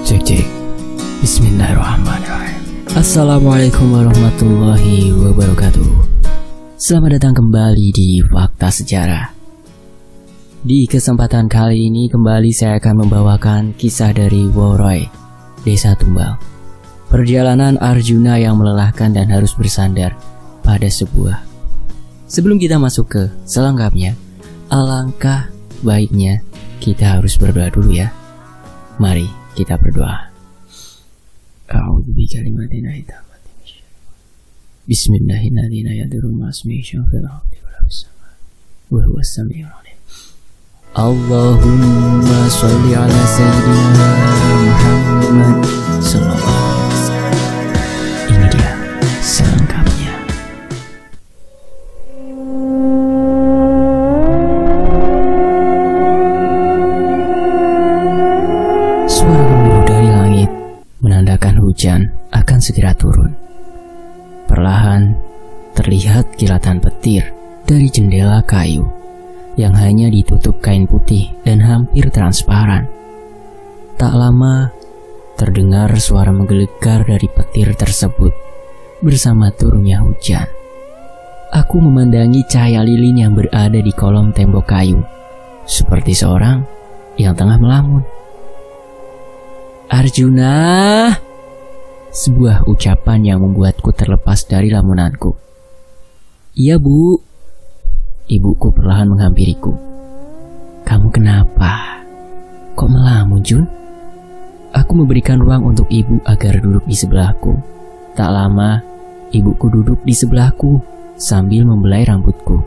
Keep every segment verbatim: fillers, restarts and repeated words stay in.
Cek cek. Bismillahirrahmanirrahim. Assalamualaikum warahmatullahi wabarakatuh. Selamat datang kembali di Fakta Sejarah. Di kesempatan kali ini kembali saya akan membawakan kisah dari Woroi, Desa Tumbal. Perjalanan Arjuna yang melelahkan dan harus bersandar pada sebuah. Sebelum kita masuk ke selengkapnya, alangkah baiknya kita harus berdoa dulu ya. Mari kita berdoa. A'udzu bikalimatillahi tammati. Bismillahirrahmanirrahim. Wa huwas samiul alim. Allahumma shalli ala sayyidina Muhammad sallallahu alaihi wasallam. Ini dia selengkapnya. Suara gemuruh dari langit menandakan hujan akan segera turun. Perlahan terlihat kilatan petir dari jendela kayu yang hanya ditutup kain putih dan hampir transparan. Tak lama terdengar suara menggelegar dari petir tersebut bersama turunnya hujan. Aku memandangi cahaya lilin yang berada di kolom tembok kayu, seperti seorang yang tengah melamun. Arjuna, sebuah ucapan yang membuatku terlepas dari lamunanku. Iya bu, ibuku perlahan menghampiriku. Kamu kenapa? Kok melamun Jun? Aku memberikan ruang untuk ibu agar duduk di sebelahku. Tak lama, ibuku duduk di sebelahku sambil membelai rambutku.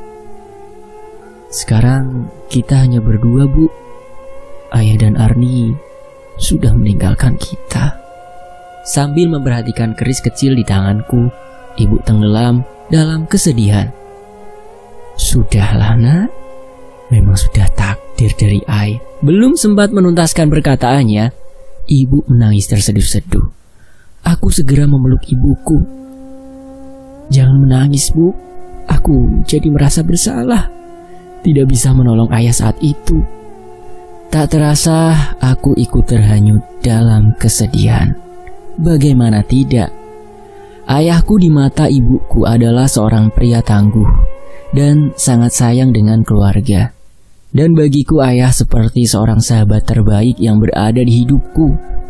Sekarang kita hanya berdua bu. Ayah dan Arni sudah meninggalkan kita. Sambil memperhatikan keris kecil di tanganku, ibu tenggelam dalam kesedihan. Sudahlah nak, memang sudah takdir dari ayah. Belum sempat menuntaskan perkataannya, ibu menangis terseduh-seduh. Aku segera memeluk ibuku. Jangan menangis bu, aku jadi merasa bersalah. Tidak bisa menolong ayah saat itu. Tak terasa aku ikut terhanyut dalam kesedihan. Bagaimana tidak? Ayahku di mata ibuku adalah seorang pria tangguh dan sangat sayang dengan keluarga. Dan bagiku ayah seperti seorang sahabat terbaik yang berada di hidupku.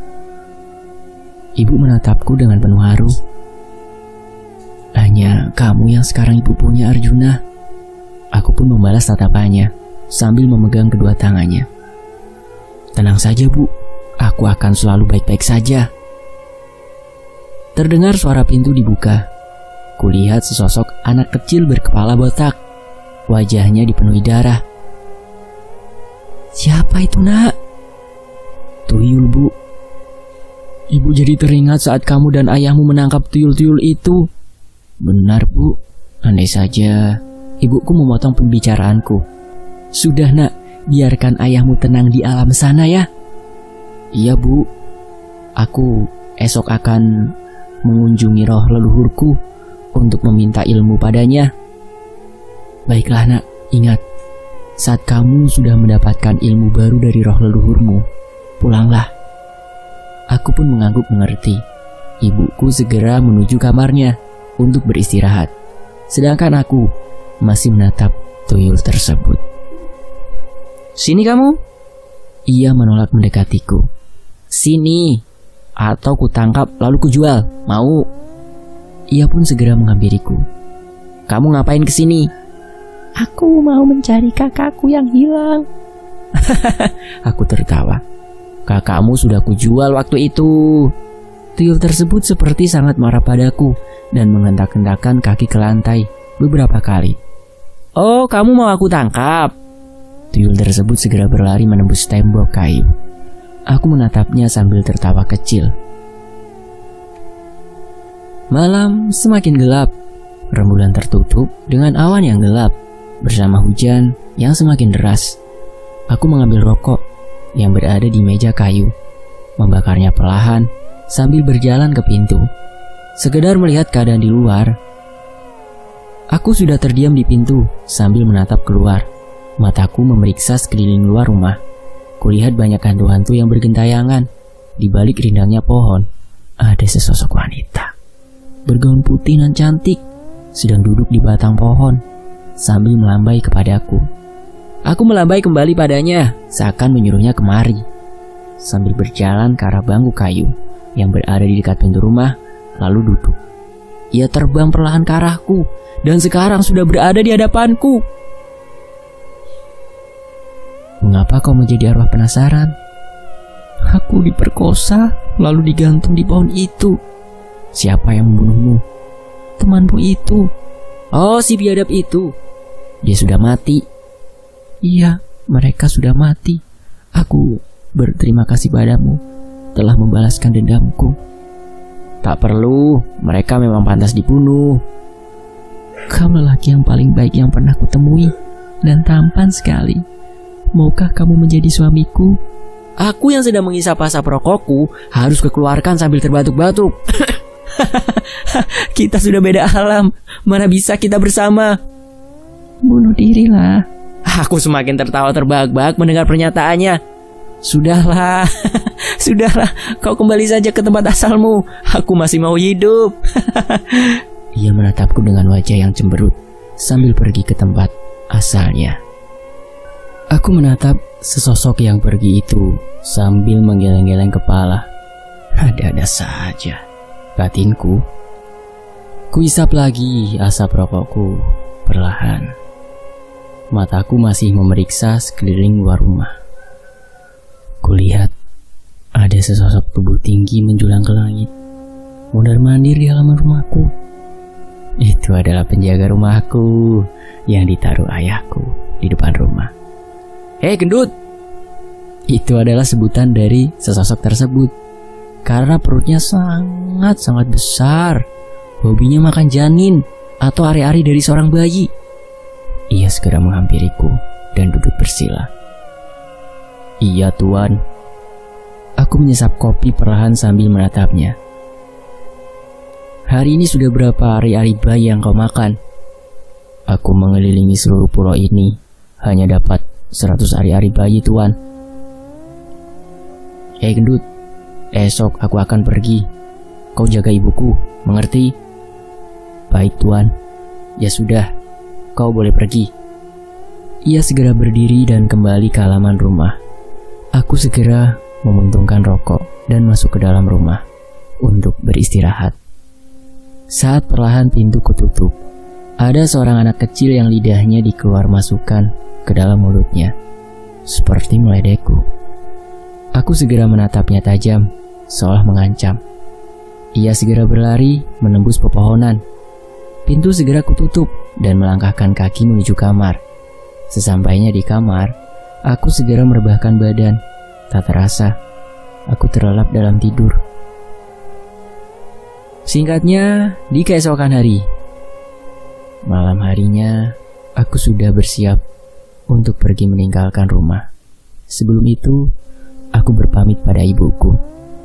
Ibu menatapku dengan penuh haru. Hanya kamu yang sekarang ibu punya Arjuna. Aku pun membalas tatapannya sambil memegang kedua tangannya. Tenang saja bu, aku akan selalu baik-baik saja. Terdengar suara pintu dibuka. Kulihat sesosok anak kecil berkepala botak. Wajahnya dipenuhi darah. Siapa itu nak? Tuyul bu. Ibu jadi teringat saat kamu dan ayahmu menangkap tuyul-tuyul itu. Benar bu, andai saja. Ibuku memotong pembicaraanku. Sudah nak, biarkan ayahmu tenang di alam sana ya. Iya bu, aku esok akan mengunjungi roh leluhurku untuk meminta ilmu padanya. Baiklah nak, ingat, saat kamu sudah mendapatkan ilmu baru dari roh leluhurmu, pulanglah. Aku pun mengangguk mengerti. Ibuku segera menuju kamarnya untuk beristirahat, sedangkan aku masih menatap tuyul tersebut. Sini kamu. Ia menolak mendekatiku. Sini, atau kutangkap lalu kujual. Mau? Ia pun segera menghampiriku. Kamu ngapain kesini? Aku mau mencari kakakku yang hilang. Aku tertawa. Kakakmu sudah kujual waktu itu. Tuyul tersebut seperti sangat marah padaku dan menghentak-hentakan kaki ke lantai beberapa kali. Oh, kamu mau aku tangkap? Tuyul tersebut segera berlari menembus tembok kayu. Aku menatapnya sambil tertawa kecil. Malam semakin gelap. Rembulan tertutup dengan awan yang gelap bersama hujan yang semakin deras. Aku mengambil rokok yang berada di meja kayu, membakarnya perlahan sambil berjalan ke pintu. Sekedar melihat keadaan di luar. Aku sudah terdiam di pintu sambil menatap keluar. Mataku memeriksa sekeliling luar rumah. Kulihat banyak hantu-hantu yang bergentayangan. di balik rindangnya pohon, ada sesosok wanita bergaun putih nan cantik sedang duduk di batang pohon sambil melambai kepadaku. Aku melambai kembali padanya, seakan menyuruhnya kemari. Sambil berjalan ke arah bangku kayu yang berada di dekat pintu rumah, lalu duduk. Ia terbang perlahan ke arahku dan sekarang sudah berada di hadapanku. Mengapa kau menjadi arwah penasaran? Aku diperkosa lalu digantung di pohon itu. Siapa yang membunuhmu? Temanmu itu. Oh, si biadab itu. Dia sudah mati. Iya, mereka sudah mati. Aku berterima kasih padamu telah membalaskan dendamku. Tak perlu, mereka memang pantas dibunuh. Kau lelaki yang paling baik yang pernah kutemui dan tampan sekali. Maukah kamu menjadi suamiku? Aku yang sedang mengisap asap rokokku harus kekeluarkan sambil terbatuk-batuk. Kita sudah beda alam, mana bisa kita bersama? Bunuh dirilah. Aku semakin tertawa terbahak-bahak mendengar pernyataannya. Sudahlah, sudahlah, kau kembali saja ke tempat asalmu. Aku masih mau hidup. Ia menatapku dengan wajah yang cemberut sambil pergi ke tempat asalnya. Aku menatap sesosok yang pergi itu sambil menggeleng-geleng kepala. Ada-ada saja batinku. Kuisap lagi asap rokokku perlahan. Mataku masih memeriksa sekeliling luar rumah. Kulihat ada sesosok tubuh tinggi menjulang ke langit, mondar-mandir di halaman rumahku. Itu adalah penjaga rumahku yang ditaruh ayahku di depan rumah. Hei gendut! Itu adalah sebutan dari sesosok tersebut karena perutnya sangat-sangat besar. Hobinya makan janin atau ari-ari dari seorang bayi. Ia segera menghampiriku dan duduk bersila. Iya tuan. Aku menyesap kopi perlahan sambil menatapnya. Hari ini sudah berapa ari-ari bayi yang kau makan? Aku mengelilingi seluruh pulau ini, hanya dapat seratus ari-ari bayi tuan. Eh gendut, esok aku akan pergi. Kau jaga ibuku, mengerti? Baik tuan. Ya sudah, kau boleh pergi. Ia segera berdiri dan kembali ke halaman rumah. Aku segera memuntungkan rokok dan masuk ke dalam rumah untuk beristirahat. Saat perlahan pintu kututup, ada seorang anak kecil yang lidahnya dikeluar masukkan ke dalam mulutnya, seperti meledekku. Aku segera menatapnya tajam, seolah mengancam. Ia segera berlari menembus pepohonan. Pintu segera kututup dan melangkahkan kaki menuju kamar. Sesampainya di kamar, aku segera merebahkan badan. Tak terasa, aku terlelap dalam tidur. Singkatnya, di keesokan hari, malam harinya, aku sudah bersiap untuk pergi meninggalkan rumah. Sebelum itu, aku berpamit pada ibuku.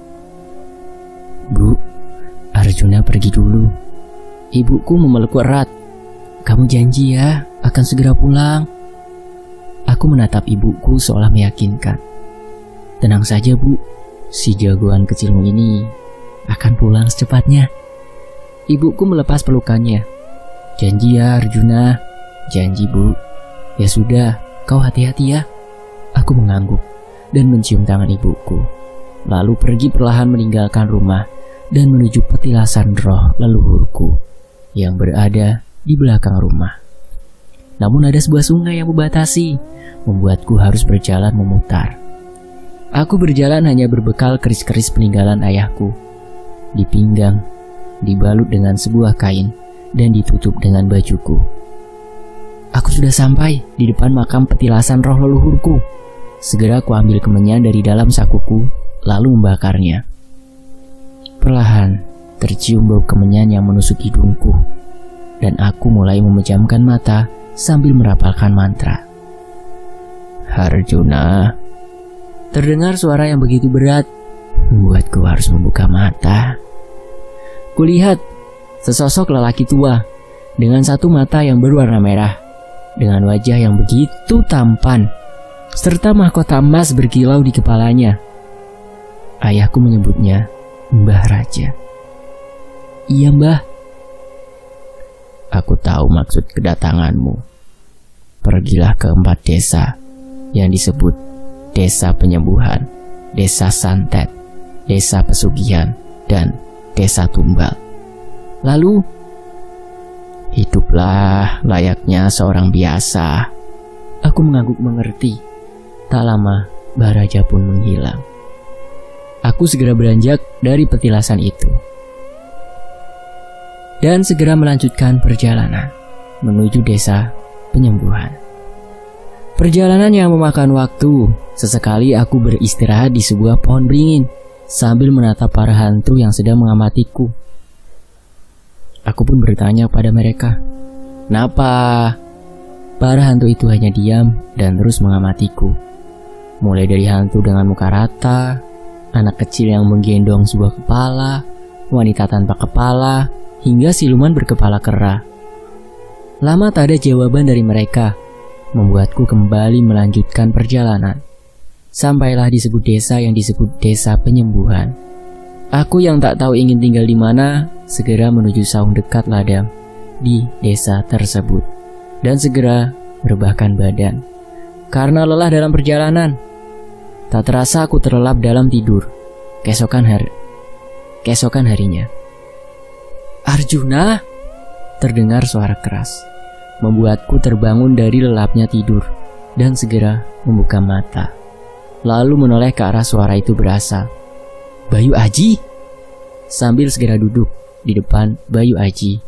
Bu, Arjuna pergi dulu. Ibuku memelukku erat. Kamu janji ya, akan segera pulang. Aku menatap ibuku seolah meyakinkan. Tenang saja bu, si jagoan kecilmu ini akan pulang secepatnya. Ibuku melepas pelukannya. Janji ya Arjuna. Janji bu. Ya sudah, kau hati-hati ya. Aku mengangguk dan mencium tangan ibuku, lalu pergi perlahan meninggalkan rumah dan menuju petilasan roh leluhurku yang berada di belakang rumah. Namun ada sebuah sungai yang membatasi, membuatku harus berjalan memutar. Aku berjalan hanya berbekal keris-keris peninggalan ayahku. Di pinggang, dibalut dengan sebuah kain, dan ditutup dengan bajuku. Aku sudah sampai di depan makam petilasan roh leluhurku. Segera aku ambil kemenyan dari dalam sakuku, lalu membakarnya. Perlahan, tercium bau kemenyan yang menusuk hidungku, dan aku mulai memejamkan mata sambil merapalkan mantra. Arjuna. Terdengar suara yang begitu berat, membuatku harus membuka mata. Kulihat sesosok lelaki tua dengan satu mata yang berwarna merah, dengan wajah yang begitu tampan, serta mahkota emas berkilau di kepalanya. Ayahku menyebutnya Mbah Raja. Iya Mbah. Aku tahu maksud kedatanganmu. Pergilah ke empat desa yang disebut Desa Penyembuhan, Desa Santet, Desa Pesugihan, dan Desa Tumbal. Lalu, hiduplah layaknya seorang biasa. Aku mengangguk mengerti. Tak lama, Mbah Raja pun menghilang. Aku segera beranjak dari petilasan itu dan segera melanjutkan perjalanan menuju Desa Penyembuhan. Perjalanan yang memakan waktu. Sesekali aku beristirahat di sebuah pohon beringin sambil menatap para hantu yang sedang mengamatiku. Aku pun bertanya pada mereka, "Kenapa?" Para hantu itu hanya diam dan terus mengamatiku. Mulai dari hantu dengan muka rata, anak kecil yang menggendong sebuah kepala, wanita tanpa kepala, hingga siluman berkepala kera. Lama tak ada jawaban dari mereka, membuatku kembali melanjutkan perjalanan. Sampailah di sebuah desa yang disebut Desa Penyembuhan. Aku yang tak tahu ingin tinggal di mana, segera menuju saung dekat ladang di desa tersebut dan segera merebahkan badan karena lelah dalam perjalanan. Tak terasa aku terlelap dalam tidur. Keesokan hari, keesokan harinya, "Arjuna!" terdengar suara keras, membuatku terbangun dari lelapnya tidur dan segera membuka mata. Lalu menoleh ke arah suara itu berasal. "Bayu Aji!" Sambil segera duduk di depan Bayu Aji.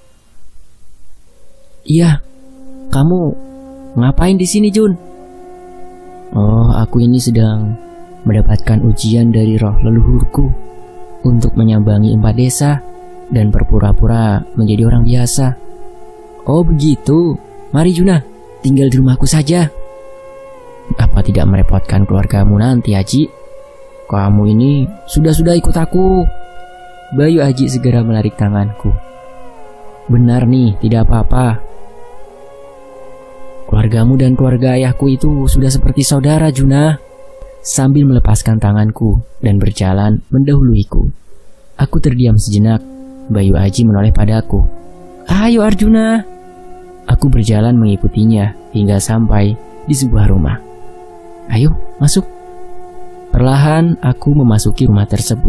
"Iya, kamu ngapain di sini, Jun?" "Oh, aku ini sedang mendapatkan ujian dari roh leluhurku untuk menyambangi empat desa dan berpura-pura menjadi orang biasa." "Oh begitu, mari Juna, tinggal di rumahku saja." "Apa tidak merepotkan keluargamu nanti, Aji? Kamu ini sudah-sudah ikut aku." Bayu Aji segera menarik tanganku. "Benar nih, tidak apa-apa. Keluargamu dan keluarga ayahku itu sudah seperti saudara, Juna." Sambil melepaskan tanganku dan berjalan mendahuluiku. Aku terdiam sejenak. Bayu Aji menoleh padaku. "Ayo Arjuna." Aku berjalan mengikutinya hingga sampai di sebuah rumah. "Ayo, masuk." Perlahan aku memasuki rumah tersebut.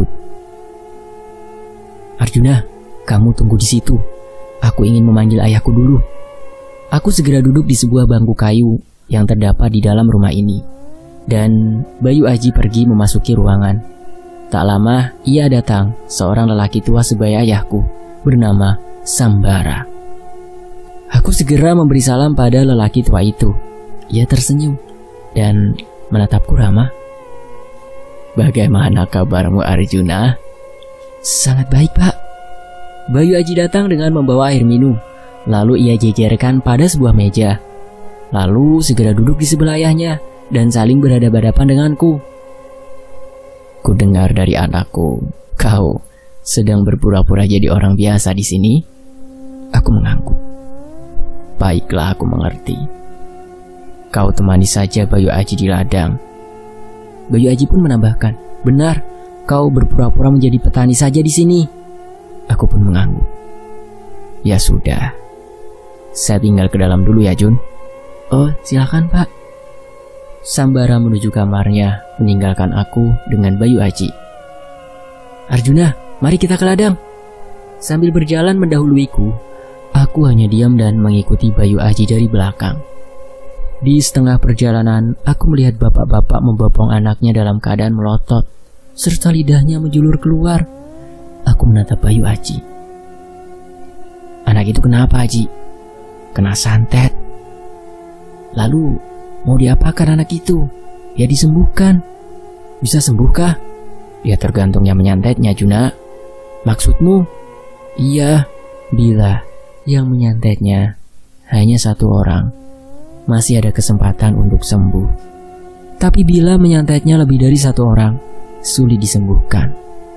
"Arjuna, kamu tunggu di situ. Aku ingin memanggil ayahku dulu." Aku segera duduk di sebuah bangku kayu yang terdapat di dalam rumah ini. Dan Bayu Aji pergi memasuki ruangan. Tak lama ia datang, seorang lelaki tua sebaya ayahku bernama Sambara. Aku segera memberi salam pada lelaki tua itu. Ia tersenyum dan menatapku ramah. "Bagaimana kabarmu, Arjuna?" "Sangat baik, Pak." Bayu Aji datang dengan membawa air minum. Lalu ia jejerkan pada sebuah meja. Lalu segera duduk di sebelah ayahnya dan saling berhadapan-hadapan denganku. "Ku dengar dari anakku, kau sedang berpura-pura jadi orang biasa di sini." Aku mengangguk. "Baiklah, aku mengerti. Kau temani saja Bayu Aji di ladang." Bayu Aji pun menambahkan, "Benar, kau berpura-pura menjadi petani saja di sini." Aku pun mengangguk. "Ya sudah, saya tinggal ke dalam dulu ya, Jun." "Oh, silakan Pak." Sambara menuju kamarnya, meninggalkan aku dengan Bayu Aji. "Arjuna, mari kita ke ladang." Sambil berjalan mendahuluiku, aku hanya diam dan mengikuti Bayu Aji dari belakang. Di setengah perjalanan, aku melihat bapak-bapak membopong anaknya dalam keadaan melotot, serta lidahnya menjulur keluar. Aku menatap Bayu Aji. "Anak itu kenapa, Aji?" "Kena santet." "Lalu mau diapakan anak itu?" "Ya disembuhkan." "Bisa sembuhkah?" "Ya tergantung yang menyantetnya, Juna." "Maksudmu?" "Iya, bila yang menyantetnya hanya satu orang, masih ada kesempatan untuk sembuh. Tapi bila menyantetnya lebih dari satu orang, sulit disembuhkan."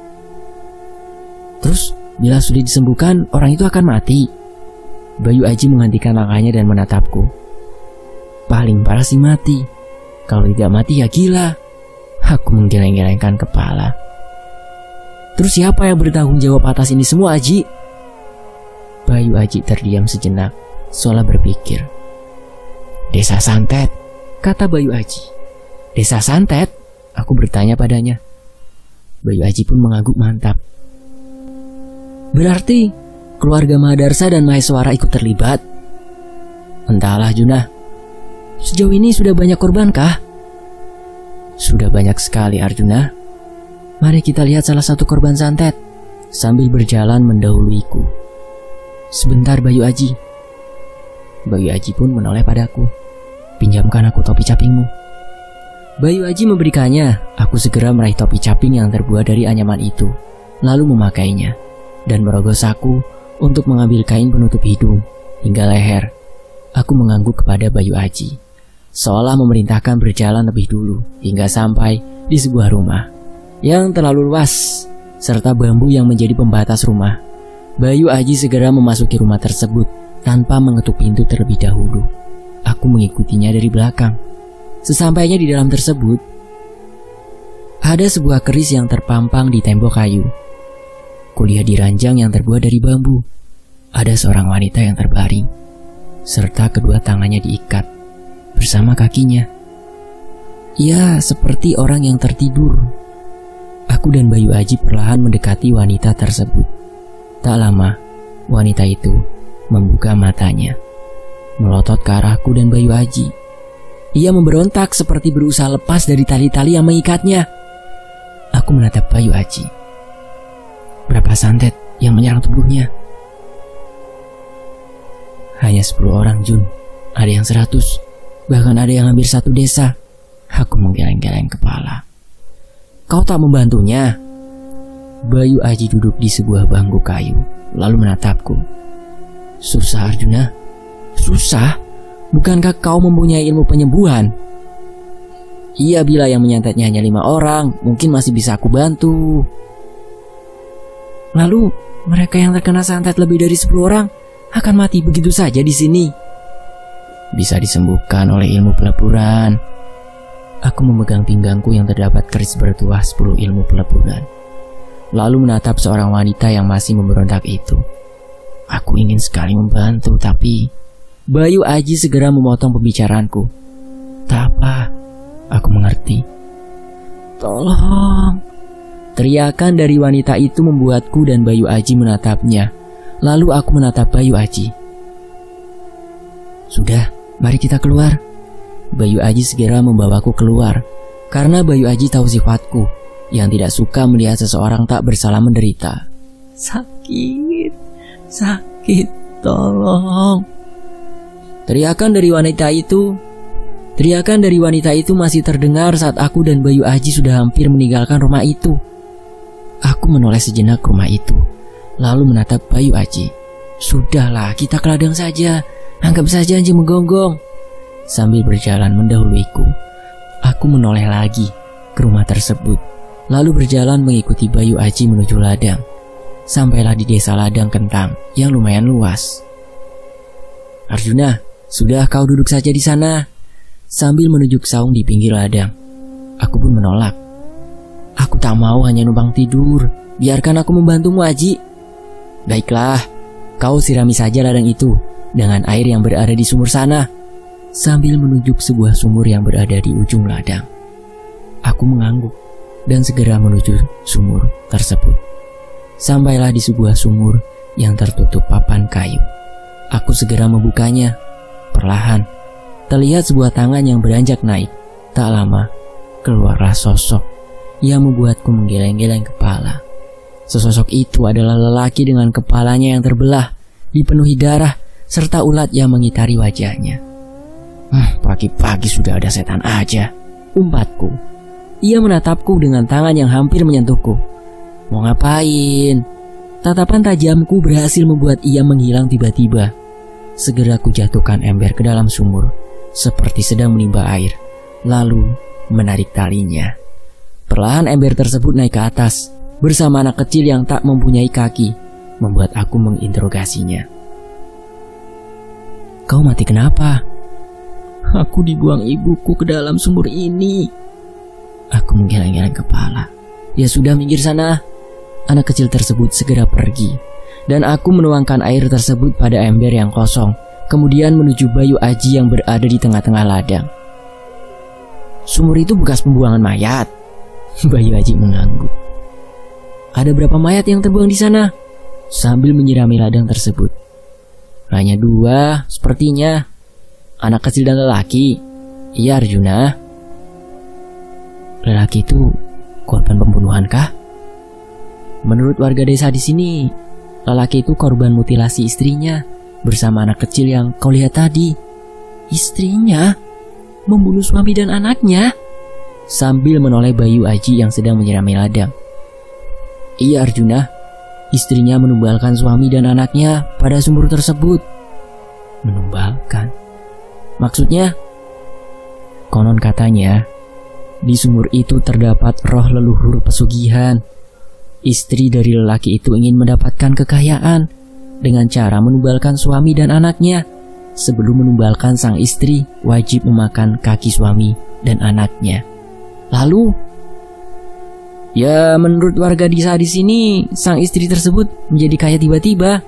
"Terus bila sulit disembuhkan, orang itu akan mati?" Bayu Aji menghentikan langkahnya dan menatapku. "Paling parah sih mati. Kalau tidak mati ya gila." Aku menggeleng-gelengkan kepala. Terus siapa yang bertanggung jawab atas ini semua, Aji? Bayu Aji terdiam sejenak, seolah berpikir. Desa Santet, kata Bayu Aji. Desa Santet? Aku bertanya padanya. Bayu Aji pun mengangguk mantap. Berarti keluarga Mahadarsa dan Maheswara ikut terlibat? Entahlah Junah. Sejauh ini sudah banyak korban kah? Sudah banyak sekali Arjuna. Mari kita lihat salah satu korban santet. Sambil berjalan mendahuluiku. Sebentar Bayu Aji. Bayu Aji pun menoleh padaku. Pinjamkan aku topi capingmu. Bayu Aji memberikannya. Aku segera meraih topi caping yang terbuat dari anyaman itu, lalu memakainya dan merogoh saku untuk mengambil kain penutup hidung hingga leher. Aku mengangguk kepada Bayu Aji, seolah memerintahkan berjalan lebih dulu hingga sampai di sebuah rumah yang terlalu luas serta bambu yang menjadi pembatas rumah. Bayu Aji segera memasuki rumah tersebut tanpa mengetuk pintu terlebih dahulu. Aku mengikutinya dari belakang. Sesampainya di dalam tersebut, ada sebuah keris yang terpampang di tembok kayu. Kulihat di ranjang yang terbuat dari bambu, ada seorang wanita yang terbaring, serta kedua tangannya diikat bersama kakinya. Ia seperti orang yang tertidur. Aku dan Bayu Aji perlahan mendekati wanita tersebut. Tak lama, wanita itu membuka matanya, melotot ke arahku dan Bayu Aji. Ia memberontak seperti berusaha lepas dari tali-tali yang mengikatnya. Aku menatap Bayu Aji. Berapa santet yang menyerang tubuhnya? Hanya sepuluh orang Jun. Ada yang seratus. Bahkan ada yang hampir satu desa. Aku menggeleng-geleng kepala. Kau tak membantunya? Bayu Aji duduk di sebuah bangku kayu, lalu menatapku. Susah Arjuna. Susah? Bukankah kau mempunyai ilmu penyembuhan? Iya, bila yang menyantetnya hanya lima orang, mungkin masih bisa aku bantu. Lalu, mereka yang terkena santet lebih dari sepuluh orang akan mati begitu saja di sini. Bisa disembuhkan oleh ilmu peleburan. Aku memegang pinggangku yang terdapat keris bertuah sepuluh ilmu peleburan, lalu menatap seorang wanita yang masih memberontak itu. Aku ingin sekali membantu, tapi Bayu Aji segera memotong pembicaraanku. Tak apa, aku mengerti. Tolong. Teriakan dari wanita itu membuatku dan Bayu Aji menatapnya. Lalu aku menatap Bayu Aji. Sudah, mari kita keluar. Bayu Aji segera membawaku keluar, karena Bayu Aji tahu sifatku yang tidak suka melihat seseorang tak bersalah menderita. Sakit, sakit, tolong. Teriakan dari wanita itu Teriakan dari wanita itu masih terdengar saat aku dan Bayu Aji sudah hampir meninggalkan rumah itu. Aku menoleh sejenak ke rumah itu, lalu menatap Bayu Aji. Sudahlah, kita ke ladang saja. Anggap saja anjing menggonggong. Sambil berjalan mendahuluiku, aku menoleh lagi ke rumah tersebut, lalu berjalan mengikuti Bayu Aji menuju ladang. Sampailah di desa Ladang Kentang yang lumayan luas. Arjuna, sudah kau duduk saja di sana. Sambil menunjuk saung di pinggir ladang. Aku pun menolak. Aku tak mau hanya numpang tidur. Biarkan aku membantumu, Aji. Baiklah, kau sirami saja ladang itu dengan air yang berada di sumur sana. Sambil menunjuk sebuah sumur yang berada di ujung ladang. Aku mengangguk dan segera menuju sumur tersebut. Sampailah di sebuah sumur yang tertutup papan kayu. Aku segera membukanya. Perlahan, terlihat sebuah tangan yang beranjak naik. Tak lama, keluarlah sosok yang membuatku menggeleng-geleng kepala. Sesosok itu adalah lelaki dengan kepalanya yang terbelah, dipenuhi darah, serta ulat yang mengitari wajahnya. Hmm, pagi-pagi sudah ada setan aja, umpatku. Ia menatapku dengan tangan yang hampir menyentuhku. Mau ngapain? Tatapan tajamku berhasil membuat ia menghilang tiba-tiba. Segera ku jatuhkan ember ke dalam sumur, seperti sedang menimba air, lalu menarik talinya. Perlahan ember tersebut naik ke atas, bersama anak kecil yang tak mempunyai kaki, membuat aku menginterogasinya. Kau mati kenapa? Aku dibuang ibuku ke dalam sumur ini. Aku menggeleng-geleng kepala. Ya sudah, minggir sana. anak kecil tersebut segera pergi, dan aku menuangkan air tersebut pada ember yang kosong, kemudian menuju Bayu Aji yang berada di tengah-tengah ladang. Sumur itu bekas pembuangan mayat. Bayu Aji mengangguk. Ada berapa mayat yang terbuang di sana? Sambil menyirami ladang tersebut. Hanya dua, sepertinya. Anak kecil dan lelaki. Iya Arjuna. Lelaki itu korban pembunuhan kah? Menurut warga desa di sini, lelaki itu korban mutilasi istrinya bersama anak kecil yang kau lihat tadi. Istrinya membunuh suami dan anaknya? Sambil menoleh Bayu Aji yang sedang menyirami ladang. Iya Arjuna, istrinya menumbalkan suami dan anaknya pada sumur tersebut. Menumbalkan? Maksudnya? Konon katanya, di sumur itu terdapat roh leluhur pesugihan. Istri dari lelaki itu ingin mendapatkan kekayaan dengan cara menumbalkan suami dan anaknya. Sebelum menumbalkan sang istri, wajib memakan kaki suami dan anaknya. Lalu, ya menurut warga desa di sini, sang istri tersebut menjadi kaya tiba-tiba.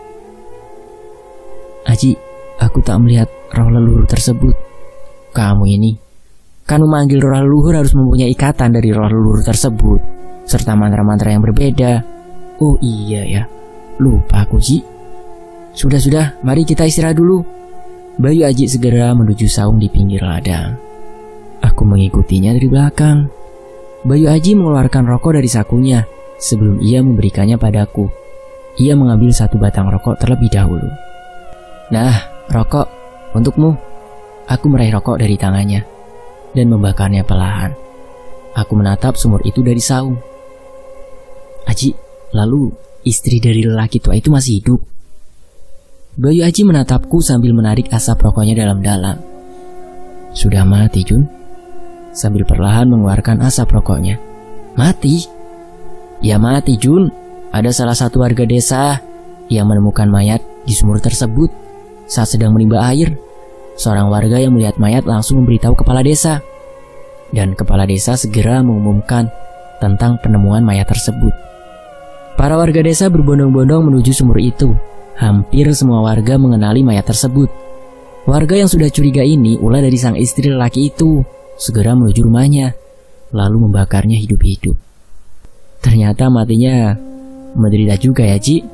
Aji, aku tak melihat roh leluhur tersebut. Kamu ini kan memanggil roh leluhur harus mempunyai ikatan dari roh leluhur tersebut, serta mantra-mantra yang berbeda. Oh iya ya, lupa aku Ji. Sudah-sudah, mari kita istirahat dulu. Bayu Aji segera menuju saung di pinggir ladang. Aku mengikutinya dari belakang. Bayu Aji mengeluarkan rokok dari sakunya sebelum ia memberikannya padaku. Ia mengambil satu batang rokok terlebih dahulu. Nah, rokok untukmu. Aku meraih rokok dari tangannya dan membakarnya perlahan. Aku menatap sumur itu dari saung. Aji, lalu istri dari lelaki tua itu masih hidup? Bayu Aji menatapku sambil menarik asap rokoknya dalam-dalam. Sudah mati, Jun. Sambil perlahan mengeluarkan asap rokoknya. Mati? Ya mati, Jun. Ada salah satu warga desa yang menemukan mayat di sumur tersebut saat sedang menimba air. Seorang warga yang melihat mayat langsung memberitahu kepala desa. Dan kepala desa segera mengumumkan tentang penemuan mayat tersebut. Para warga desa berbondong-bondong menuju sumur itu. Hampir semua warga mengenali mayat tersebut. Warga yang sudah curiga ini ulah dari sang istri lelaki itu segera menuju rumahnya, lalu membakarnya hidup-hidup. Ternyata matinya menderita juga ya, Ji.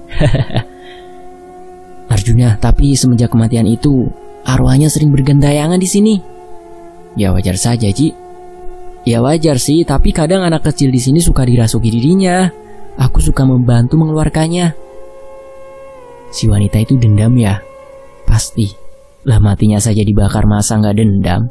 Arjuna, tapi semenjak kematian itu arwahnya sering bergentayangan di sini. Ya wajar saja, Ji. Ya wajar sih, tapi kadang anak kecil di sini suka dirasuki dirinya. Aku suka membantu mengeluarkannya. Si wanita itu dendam ya? Pasti. Lah matinya saja dibakar, masa nggak dendam?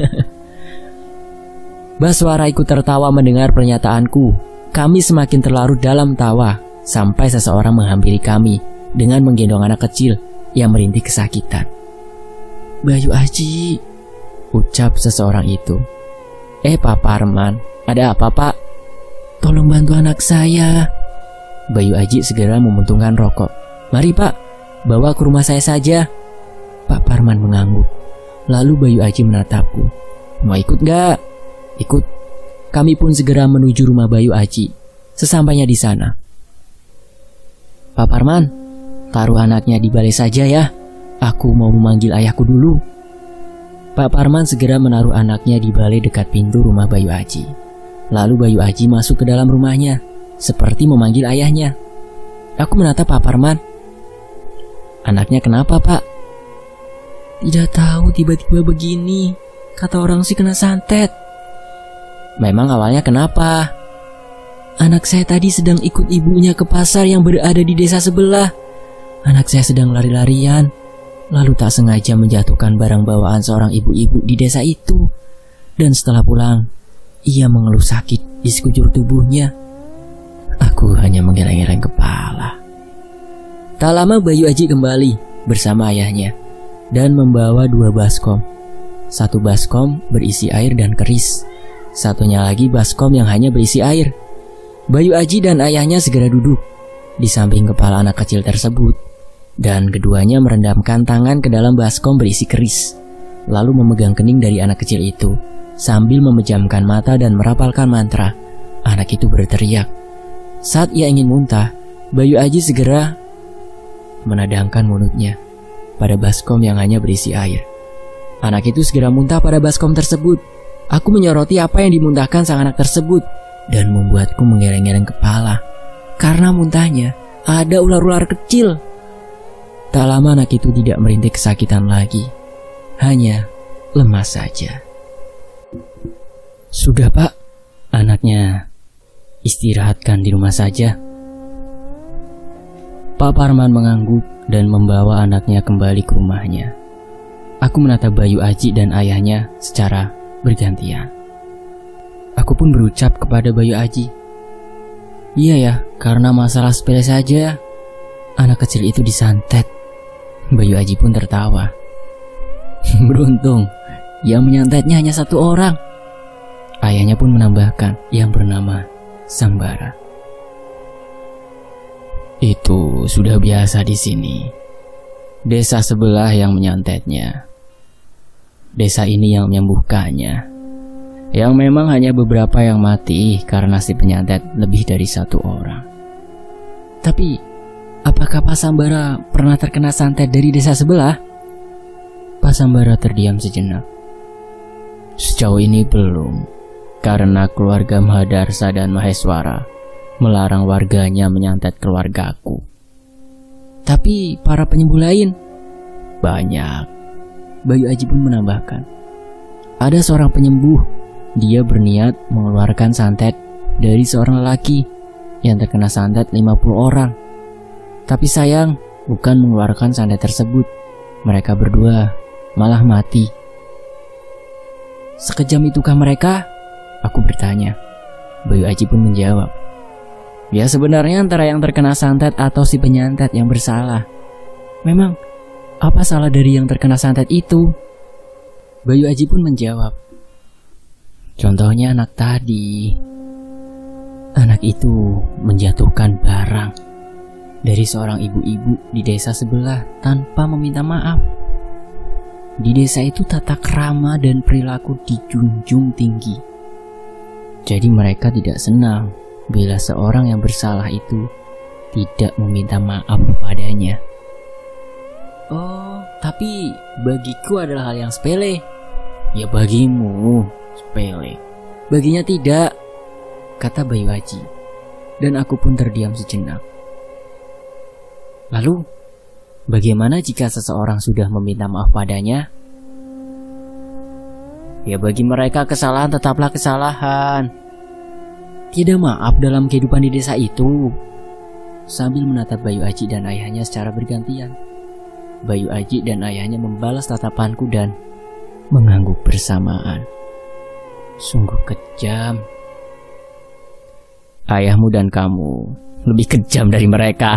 Baswara ikut tertawa mendengar pernyataanku. Kami semakin terlarut dalam tawa sampai seseorang menghampiri kami dengan menggendong anak kecil yang merintih kesakitan. Bayu Aji, ucap seseorang itu. Eh Pak Parman, ada apa Pak? Tolong bantu anak saya. Bayu Aji segera memuntungkan rokok. Mari Pak, bawa ke rumah saya saja. Pak Parman mengangguk. Lalu Bayu Aji menatapku. Mau ikut gak? Ikut. Kami pun segera menuju rumah Bayu Aji. Sesampainya di sana, Pak Parman, taruh anaknya di balai saja ya. Aku mau memanggil ayahku dulu. Pak Parman segera menaruh anaknya di balai dekat pintu rumah Bayu Aji. Lalu Bayu Aji masuk ke dalam rumahnya, seperti memanggil ayahnya. Aku menatap Pak Parman. Anaknya kenapa Pak? Tidak tahu, tiba-tiba begini. Kata orang sih kena santet. Memang awalnya kenapa? Anak saya tadi sedang ikut ibunya ke pasar yang berada di desa sebelah. Anak saya sedang lari-larian, lalu tak sengaja menjatuhkan barang bawaan seorang ibu-ibu di desa itu. Dan setelah pulang, ia mengeluh sakit di sekujur tubuhnya. Aku hanya menggeleng-geleng kepala. Tak lama Bayu Aji kembali bersama ayahnya dan membawa dua baskom. Satu baskom berisi air dan keris, satunya lagi baskom yang hanya berisi air. Bayu Aji dan ayahnya segera duduk di samping kepala anak kecil tersebut, dan keduanya merendamkan tangan ke dalam baskom berisi keris, lalu memegang kening dari anak kecil itu sambil memejamkan mata dan merapalkan mantra. Anak itu berteriak, Saat ia ingin muntah, Bayu Aji segera menadangkan mulutnya pada baskom yang hanya berisi air. Anak itu segera muntah pada baskom tersebut. Aku menyoroti apa yang dimuntahkan sang anak tersebut dan membuatku menggeleng-geleng kepala. Karena muntahnya ada ular-ular kecil. Tak lama anak itu tidak merintih kesakitan lagi, hanya lemas saja. Sudah Pak, anaknya istirahatkan di rumah saja. Pak Parman mengangguk dan membawa anaknya kembali ke rumahnya. Aku menatap Bayu Aji dan ayahnya secara bergantian. Aku pun berucap kepada Bayu Aji, "Iya ya, karena masalah sepele saja anak kecil itu disantet." Bayu Aji pun tertawa. "Beruntung, yang menyantetnya hanya satu orang." Ayahnya pun menambahkan, yang bernama Sambara. "Itu sudah biasa di sini. Desa sebelah yang menyantetnya. Desa ini yang menyembuhkannya. Yang memang hanya beberapa yang mati karena si penyantet lebih dari satu orang. Tapi, apakah Pak Sambara pernah terkena santet dari desa sebelah?" Pak Sambara terdiam sejenak. "Sejauh ini belum, karena keluarga Mahadarsa dan Maheswara melarang warganya menyantet keluargaku. Tapi para penyembuh lain?" "Banyak." Bayu Aji pun menambahkan, "Ada seorang penyembuh. Dia berniat mengeluarkan santet dari seorang lelaki yang terkena santet lima puluh orang. Tapi sayang, bukan mengeluarkan santet tersebut. Mereka berdua malah mati." "Sekejam itukah mereka?" Aku bertanya. Bayu Aji pun menjawab, "Ya sebenarnya antara yang terkena santet atau si penyantet yang bersalah. Memang, apa salah dari yang terkena santet itu?" Bayu Aji pun menjawab, "Contohnya anak tadi. Anak itu menjatuhkan barang dari seorang ibu-ibu di desa sebelah tanpa meminta maaf. Di desa itu tata krama dan perilaku dijunjung tinggi. Jadi mereka tidak senang bila seorang yang bersalah itu tidak meminta maaf kepadanya." "Oh, tapi bagiku adalah hal yang sepele." "Ya bagimu sepele, baginya tidak," kata Bayu Aji. Dan aku pun terdiam sejenak. "Lalu, bagaimana jika seseorang sudah meminta maaf padanya?" "Ya bagi mereka kesalahan tetaplah kesalahan. Tidak maaf dalam kehidupan di desa itu." Sambil menatap Bayu Aji dan ayahnya secara bergantian, Bayu Aji dan ayahnya membalas tatapanku dan mengangguk bersamaan. Sungguh kejam. "Ayahmu dan kamu lebih kejam dari mereka."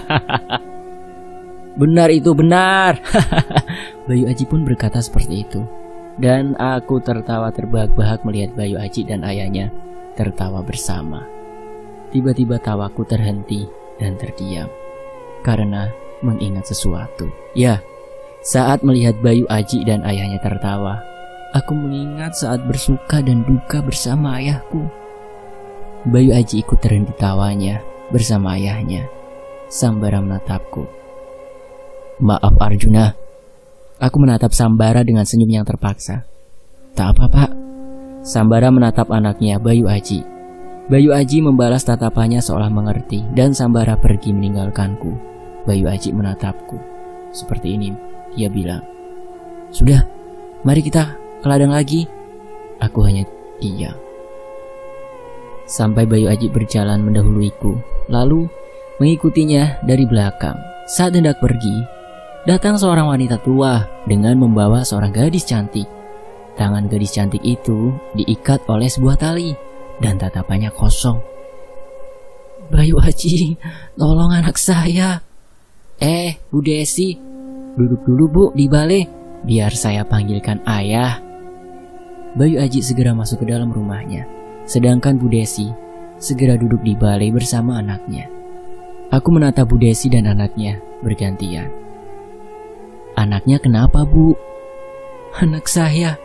"Benar itu, benar." Bayu Aji pun berkata seperti itu. Dan aku tertawa terbahak-bahak melihat Bayu Aji dan ayahnya tertawa bersama. Tiba-tiba tawaku terhenti dan terdiam karena mengingat sesuatu. Ya, saat melihat Bayu Aji dan ayahnya tertawa, aku mengingat saat bersuka dan duka bersama ayahku. Bayu Aji ikut terhenti tawanya bersama ayahnya. Sambara menatapku. "Maaf Arjuna." Aku menatap Sambara dengan senyum yang terpaksa. "Tak apa Pak." Sambara menatap anaknya Bayu Aji. Bayu Aji membalas tatapannya seolah mengerti dan Sambara pergi meninggalkanku. Bayu Aji menatapku. Seperti ini dia bilang, "Sudah, mari kita ke ladang lagi." Aku hanya diam. Sampai Bayu Aji berjalan mendahuluiku, lalu mengikutinya dari belakang. Saat hendak pergi, datang seorang wanita tua dengan membawa seorang gadis cantik. Tangan gadis cantik itu diikat oleh sebuah tali dan tatapannya kosong. "Bayu Aji, tolong anak saya." "Eh, Bu Desi, duduk dulu Bu di balai, biar saya panggilkan ayah." Bayu Aji segera masuk ke dalam rumahnya, sedangkan Bu Desi segera duduk di balai bersama anaknya. Aku menatap Bu Desi dan anaknya bergantian. "Anaknya kenapa Bu?" "Anak saya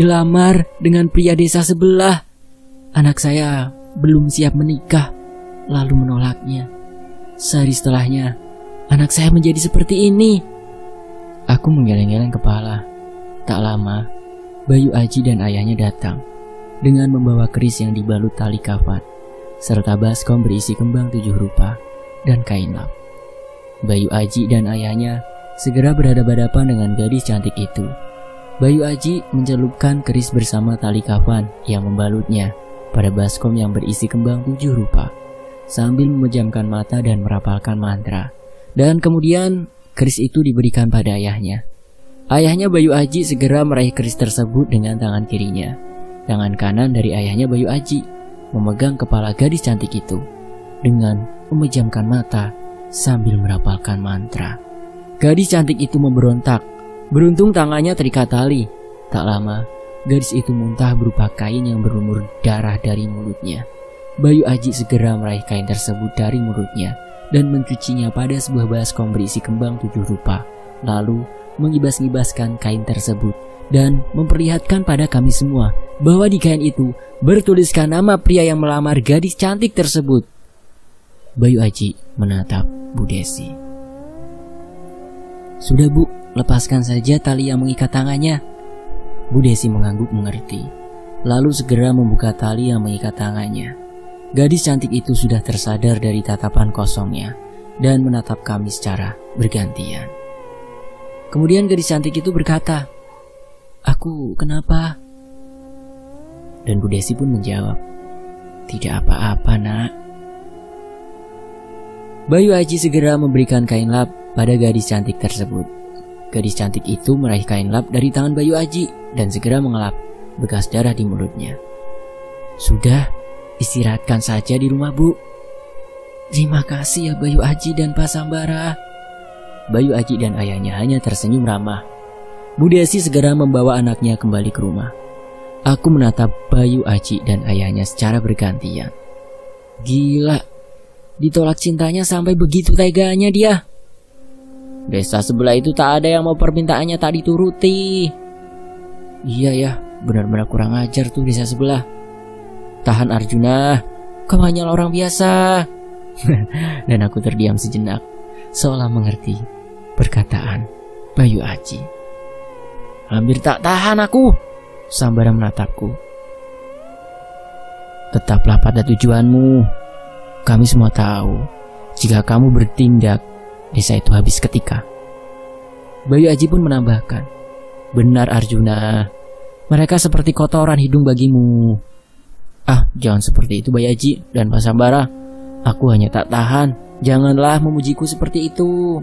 dilamar dengan pria desa sebelah. Anak saya belum siap menikah, lalu menolaknya. Sehari setelahnya, anak saya menjadi seperti ini. Aku menggeleng-geleng kepala. Tak lama, Bayu Aji dan ayahnya datang dengan membawa keris yang dibalut tali kafan, serta baskom berisi kembang tujuh rupa dan kain lap. Bayu Aji dan ayahnya segera berhadapan-hadapan dengan gadis cantik itu. Bayu Aji mencelupkan keris bersama tali kafan yang membalutnya pada baskom yang berisi kembang tujuh rupa, sambil memejamkan mata dan merapalkan mantra. Dan kemudian keris itu diberikan pada ayahnya. Ayahnya Bayu Aji segera meraih keris tersebut dengan tangan kirinya. Tangan kanan dari ayahnya Bayu Aji memegang kepala gadis cantik itu dengan memejamkan mata sambil merapalkan mantra. Gadis cantik itu memberontak. Beruntung tangannya terikat tali. Tak lama, gadis itu muntah berupa kain yang berlumur darah dari mulutnya. Bayu Aji segera meraih kain tersebut dari mulutnya dan mencucinya pada sebuah baskom berisi kembang tujuh rupa, lalu mengibas-ngibaskan kain tersebut dan memperlihatkan pada kami semua bahwa di kain itu bertuliskan nama pria yang melamar gadis cantik tersebut. Bayu Aji menatap Bu Desi. "Sudah Bu, lepaskan saja tali yang mengikat tangannya." Bu Desi mengangguk mengerti, lalu segera membuka tali yang mengikat tangannya. Gadis cantik itu sudah tersadar dari tatapan kosongnya dan menatap kami secara bergantian. Kemudian gadis cantik itu berkata, "Aku kenapa?" Dan Bu Desi pun menjawab, "Tidak apa-apa, Nak." Bayu Aji segera memberikan kain lap pada gadis cantik tersebut. Gadis cantik itu meraih kain lap dari tangan Bayu Aji dan segera mengelap bekas darah di mulutnya. "Sudah, istirahatkan saja di rumah, Bu." "Terima kasih ya Bayu Aji dan Pak Sambara." Bayu Aji dan ayahnya hanya tersenyum ramah. Bu Desi segera membawa anaknya kembali ke rumah. Aku menatap Bayu Aji dan ayahnya secara bergantian. Gila, ditolak cintanya sampai begitu teganya dia. Desa sebelah itu tak ada yang mau permintaannya tak dituruti. Iya ya, benar-benar kurang ajar tuh desa sebelah. Tahan Arjuna, kau hanyalah orang biasa. Dan aku terdiam sejenak, seolah mengerti perkataan Bayu Aji. Hampir tak tahan aku, Sambara menatapku. Tetaplah pada tujuanmu. Kami semua tahu, jika kamu bertindak, desa itu habis ketika. Bayu Aji pun menambahkan, benar Arjuna, mereka seperti kotoran hidung bagimu. Ah, jangan seperti itu Bayu Aji dan Pak Sambara. Aku hanya tak tahan. Janganlah memujiku seperti itu.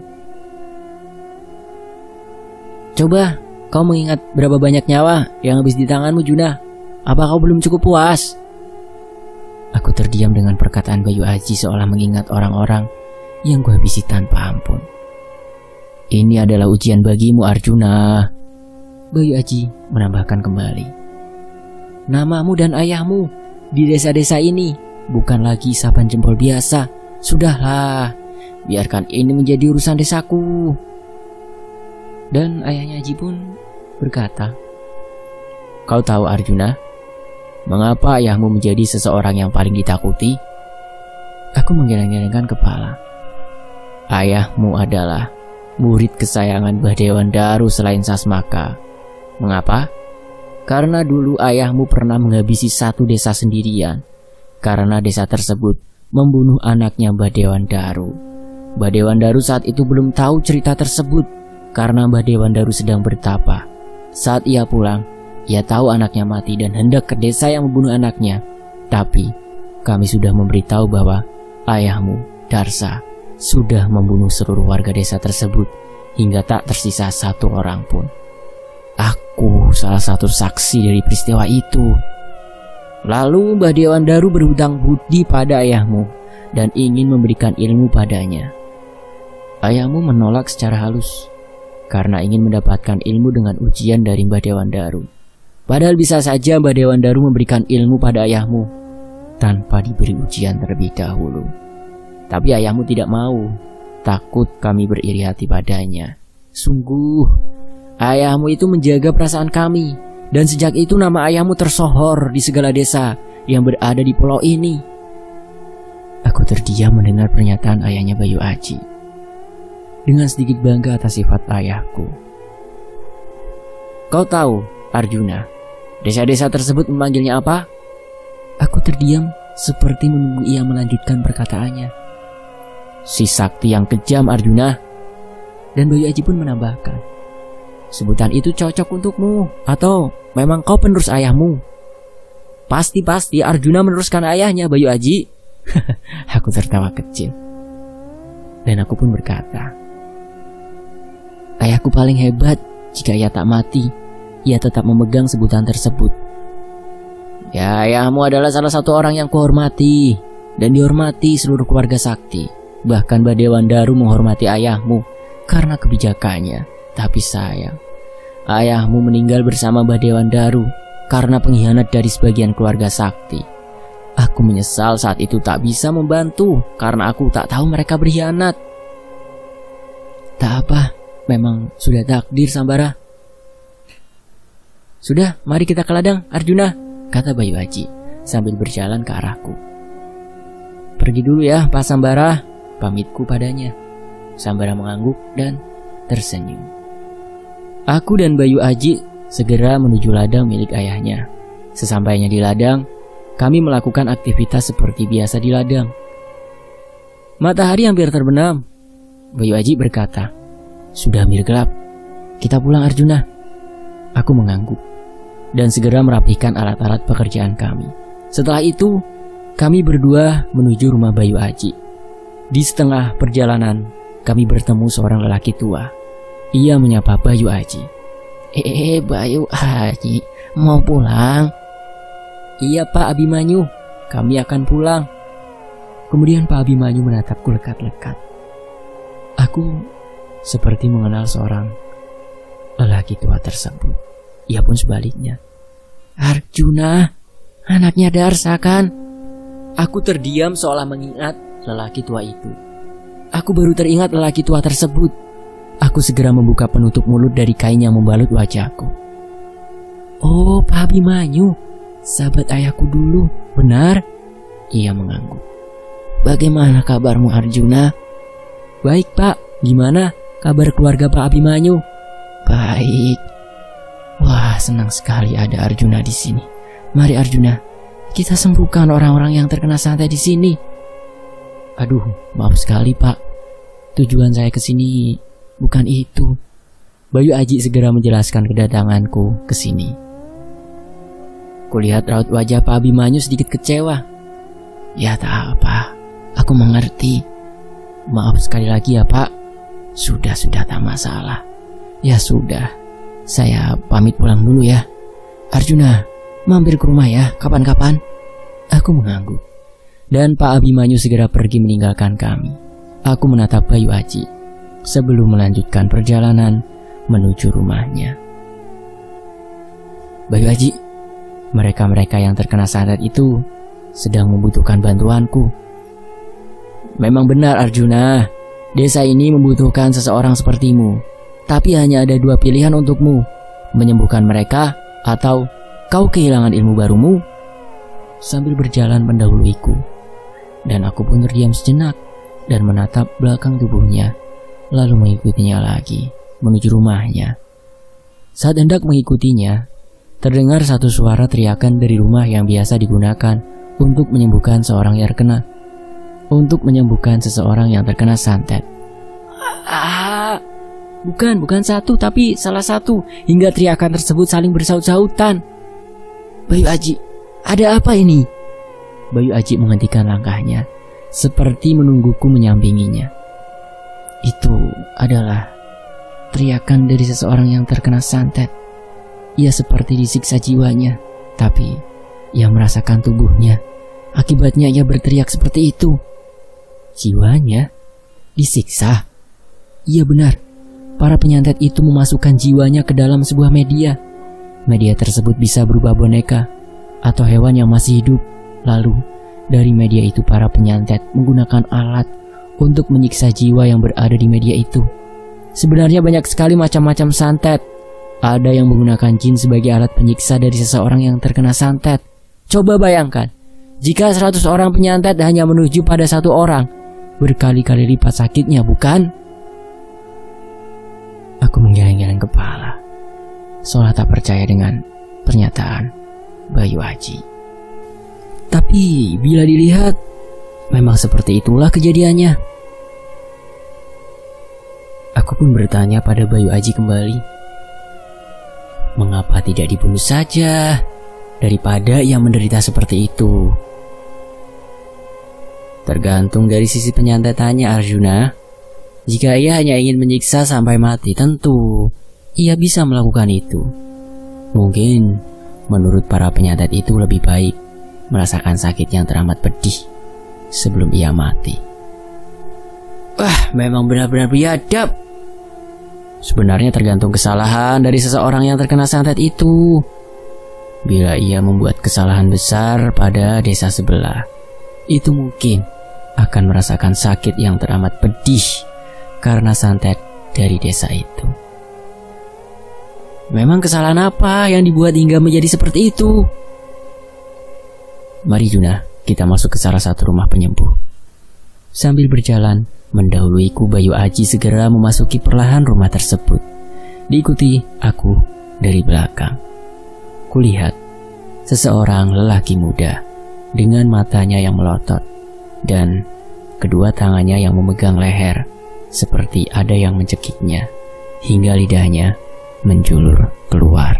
Coba kau mengingat berapa banyak nyawa yang habis di tanganmu, Juna. Apa kau belum cukup puas? Aku terdiam dengan perkataan Bayu Aji seolah mengingat orang-orang yang kuhabisi tanpa ampun. Ini adalah ujian bagimu, Arjuna. Bayu Aji menambahkan kembali. Namamu dan ayahmu di desa-desa ini bukan lagi isapan jempol biasa. Sudahlah, biarkan ini menjadi urusan desaku. Dan ayahnya Aji pun berkata, kau tahu Arjuna, mengapa ayahmu menjadi seseorang yang paling ditakuti? Aku menggeleng-gelengkan kepala. Ayahmu adalah murid kesayangan Badewan Daru selain Sasmaka. Mengapa? Karena dulu ayahmu pernah menghabisi satu desa sendirian. Karena desa tersebut membunuh anaknya Badewan Daru. Badewan Daru saat itu belum tahu cerita tersebut karena Badewan Daru sedang bertapa. Saat ia pulang, ia tahu anaknya mati dan hendak ke desa yang membunuh anaknya. Tapi kami sudah memberitahu bahwa ayahmu, Darsa, sudah membunuh seluruh warga desa tersebut hingga tak tersisa satu orang pun. Aku salah satu saksi dari peristiwa itu. Lalu Badewan Daru berhutang budi pada ayahmu dan ingin memberikan ilmu padanya. Ayahmu menolak secara halus karena ingin mendapatkan ilmu dengan ujian dari Badewan Daru. Padahal bisa saja Badewan Daru memberikan ilmu pada ayahmu tanpa diberi ujian terlebih dahulu. Tapi ayahmu tidak mau, takut kami beriri hati padanya. Sungguh, ayahmu itu menjaga perasaan kami. Dan sejak itu nama ayahmu tersohor di segala desa yang berada di pulau ini. Aku terdiam mendengar pernyataan ayahnya Bayu Aji. Dengan sedikit bangga atas sifat ayahku. Kau tahu, Arjuna, desa-desa tersebut memanggilnya apa? Aku terdiam seperti menunggu ia melanjutkan perkataannya. Si sakti yang kejam, Arjuna. Dan Bayu Aji pun menambahkan, sebutan itu cocok untukmu, atau memang kau penerus ayahmu? Pasti-pasti Arjuna meneruskan ayahnya, Bayu Aji. Aku tertawa kecil. Dan aku pun berkata, ayahku paling hebat. Jika ia tak mati, ia tetap memegang sebutan tersebut. Ya, ayahmu adalah salah satu orang yang kuhormati dan dihormati seluruh keluarga sakti. Bahkan Badewan Daru menghormati ayahmu karena kebijakannya. Tapi sayang, ayahmu meninggal bersama Badewan Daru karena pengkhianat dari sebagian keluarga sakti. Aku menyesal saat itu tak bisa membantu karena aku tak tahu mereka berkhianat. Tak apa, memang sudah takdir, Sambara. Sudah, mari kita ke ladang, Arjuna, kata Bayu Aji sambil berjalan ke arahku. Pergi dulu ya, Pak Sambara, pamitku padanya. Sambara mengangguk dan tersenyum. Aku dan Bayu Aji segera menuju ladang milik ayahnya. Sesampainya di ladang, kami melakukan aktivitas seperti biasa di ladang. Matahari hampir terbenam. Bayu Aji berkata, sudah hampir gelap, kita pulang, Arjuna. Aku mengangguk dan segera merapikan alat-alat pekerjaan kami. Setelah itu, kami berdua menuju rumah Bayu Aji. Di setengah perjalanan, kami bertemu seorang lelaki tua. Ia menyapa Bayu Aji. Eh, Bayu Aji, mau pulang? Iya, Pak Abimanyu, kami akan pulang. Kemudian Pak Abimanyu menatapku lekat-lekat. Aku seperti mengenal seorang lelaki tua tersebut. Ia pun sebaliknya. Arjuna, anaknya Darsa kan? Aku terdiam seolah mengingat lelaki tua itu. Aku baru teringat lelaki tua tersebut. Aku segera membuka penutup mulut dari kain yang membalut wajahku. Oh, Pak Abimanyu, sahabat ayahku dulu, benar? Ia mengangguk. Bagaimana kabarmu, Arjuna? Baik, Pak. Gimana kabar keluarga Pak Abimanyu? Baik. Wah, senang sekali ada Arjuna di sini. Mari Arjuna, kita sembuhkan orang-orang yang terkena santet di sini. Aduh, maaf sekali, Pak. Tujuan saya ke sini bukan itu. Bayu Aji segera menjelaskan kedatanganku ke sini. Kulihat raut wajah Pak Abimanyu sedikit kecewa. Ya tak apa, aku mengerti. Maaf sekali lagi ya, Pak. Sudah-sudah tak masalah. Ya sudah, saya pamit pulang dulu ya. Arjuna, mampir ke rumah ya kapan-kapan. Aku mengangguk. Dan Pak Abimanyu segera pergi meninggalkan kami. Aku menatap Bayu Aji sebelum melanjutkan perjalanan menuju rumahnya. Bayu Aji, mereka-mereka yang terkena santet itu sedang membutuhkan bantuanku. Memang benar Arjuna, desa ini membutuhkan seseorang sepertimu. Tapi hanya ada dua pilihan untukmu, menyembuhkan mereka atau kau kehilangan ilmu barumu. Sambil berjalan mendahuluiku, dan aku pun terdiam sejenak dan menatap belakang tubuhnya, lalu mengikutinya lagi menuju rumahnya. Saat hendak mengikutinya, terdengar satu suara teriakan dari rumah yang biasa digunakan untuk menyembuhkan seorang yang terkena untuk menyembuhkan seseorang yang terkena santet. Ah, bukan, bukan satu, tapi salah satu. Hingga teriakan tersebut saling bersaut-sautan. Bayu Aji, ada apa ini? Bayu Aji menghentikan langkahnya, seperti menungguku menyampinginya. Itu adalah teriakan dari seseorang yang terkena santet. Ia seperti disiksa jiwanya, tapi ia merasakan tubuhnya. Akibatnya ia berteriak seperti itu. Jiwanya disiksa? Iya benar. Para penyantet itu memasukkan jiwanya ke dalam sebuah media. Media tersebut bisa berupa boneka atau hewan yang masih hidup. Lalu dari media itu para penyantet menggunakan alat untuk menyiksa jiwa yang berada di media itu. Sebenarnya banyak sekali macam-macam santet. Ada yang menggunakan jin sebagai alat penyiksa dari seseorang yang terkena santet. Coba bayangkan, Jika seratus orang penyantet hanya menuju pada satu orang, berkali-kali lipat sakitnya, bukan? Aku menggeleng-geleng kepala, seolah tak percaya dengan pernyataan Bayu Aji. Tapi bila dilihat, memang seperti itulah kejadiannya. Aku pun bertanya pada Bayu Aji kembali, mengapa tidak dibunuh saja daripada yang menderita seperti itu? Tergantung dari sisi penyantetannya, Arjuna. Jika ia hanya ingin menyiksa sampai mati, tentu ia bisa melakukan itu. Mungkin menurut para penyantet itu lebih baik merasakan sakit yang teramat pedih sebelum ia mati. Wah, memang benar-benar biadab. Sebenarnya tergantung kesalahan dari seseorang yang terkena santet itu. Bila ia membuat kesalahan besar pada desa sebelah, itu mungkin akan merasakan sakit yang teramat pedih karena santet dari desa itu. Memang kesalahan apa yang dibuat hingga menjadi seperti itu? Mari Juna, kita masuk ke salah satu rumah penyembuh. Sambil berjalan, mendahuluiku Bayu Aji segera memasuki perlahan rumah tersebut. Diikuti aku dari belakang. Kulihat seseorang lelaki muda dengan matanya yang melotot dan kedua tangannya yang memegang leher, seperti ada yang mencekiknya hingga lidahnya menjulur keluar.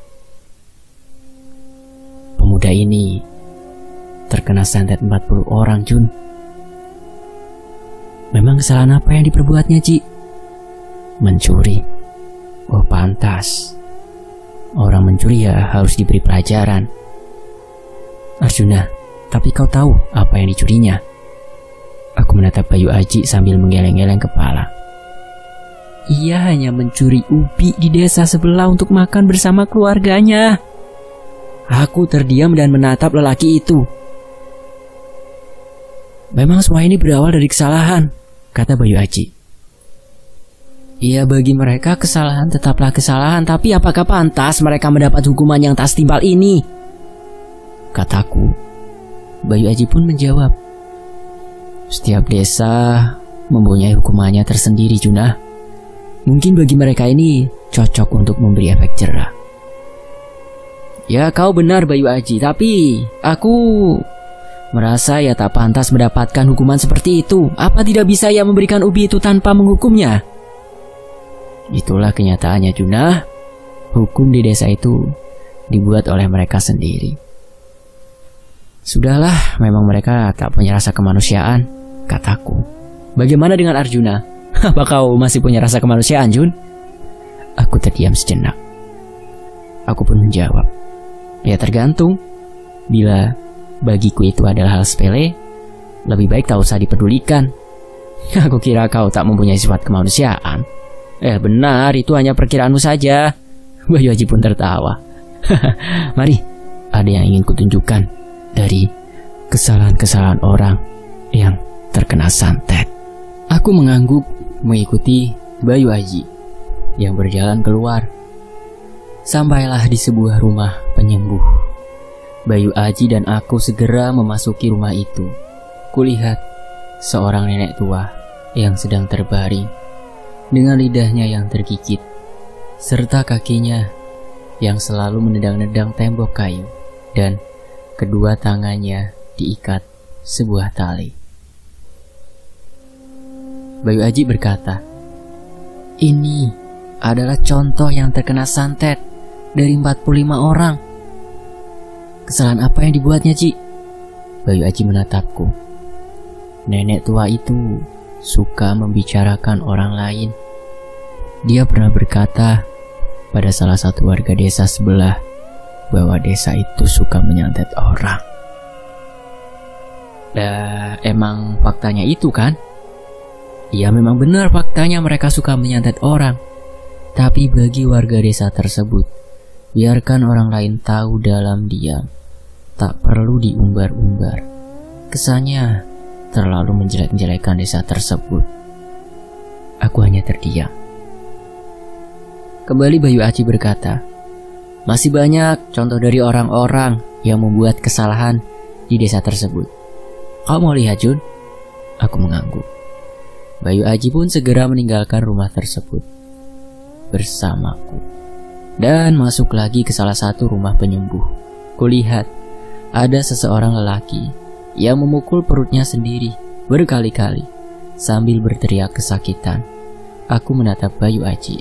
Pemuda ini terkena santet empat puluh orang, Jun. Memang kesalahan apa yang diperbuatnya, Ci? Mencuri. Oh, pantas. Orang mencuri ya harus diberi pelajaran. Arjuna, tapi kau tahu apa yang dicurinya? Aku menatap Bayu Aji sambil menggeleng-geleng kepala. Ia hanya mencuri ubi di desa sebelah untuk makan bersama keluarganya. Aku terdiam dan menatap lelaki itu. Memang semua ini berawal dari kesalahan, kata Bayu Aji. Ya, bagi mereka kesalahan tetaplah kesalahan, tapi apakah pantas mereka mendapat hukuman yang tak setimpal ini? Kataku. Bayu Aji pun menjawab, setiap desa mempunyai hukumannya tersendiri, Juna. Mungkin bagi mereka ini cocok untuk memberi efek jerah. Ya, kau benar Bayu Aji, tapi aku merasa ia tak pantas mendapatkan hukuman seperti itu. Apa tidak bisa ia memberikan ubi itu tanpa menghukumnya? Itulah kenyataannya, Juna. Hukum di desa itu dibuat oleh mereka sendiri. Sudahlah, memang mereka tak punya rasa kemanusiaan, kataku. Bagaimana dengan Arjuna? Apa kau masih punya rasa kemanusiaan, Jun? Aku terdiam sejenak. Aku pun menjawab, ya tergantung. Bila bagiku itu adalah hal sepele, lebih baik tak usah dipedulikan. Aku kira kau tak mempunyai sifat kemanusiaan. Eh benar, itu hanya perkiraanmu saja. Bayu Aji pun tertawa. Mari, ada yang ingin kutunjukkan dari kesalahan-kesalahan orang yang terkena santet. Aku mengangguk mengikuti Bayu Aji yang berjalan keluar. Sampailah di sebuah rumah penyembuh. Bayu Aji dan aku segera memasuki rumah itu. Kulihat seorang nenek tua yang sedang terbaring dengan lidahnya yang tergigit, serta kakinya yang selalu menendang-nendang tembok kayu, dan kedua tangannya diikat sebuah tali. Bayu Aji berkata, ini adalah contoh yang terkena santet dari empat puluh lima orang. Kesalahan apa yang dibuatnya, Ci? Bayu Aji menatapku. Nenek tua itu suka membicarakan orang lain. Dia pernah berkata pada salah satu warga desa sebelah bahwa desa itu suka menyantet orang. Lah, emang faktanya itu kan? Ya, memang benar faktanya mereka suka menyantet orang. Tapi bagi warga desa tersebut, biarkan orang lain tahu dalam diam. Tak perlu diumbar-umbar. Kesannya terlalu menjelek-jelekan desa tersebut. Aku hanya terdiam. Kembali Bayu Aji berkata, masih banyak contoh dari orang-orang yang membuat kesalahan di desa tersebut. Kau mau lihat, Jun? Aku mengangguk. Bayu Aji pun segera meninggalkan rumah tersebut bersamaku dan masuk lagi ke salah satu rumah penyembuh. Kulihat ada seseorang lelaki yang memukul perutnya sendiri berkali-kali sambil berteriak kesakitan. Aku menatap Bayu Aji.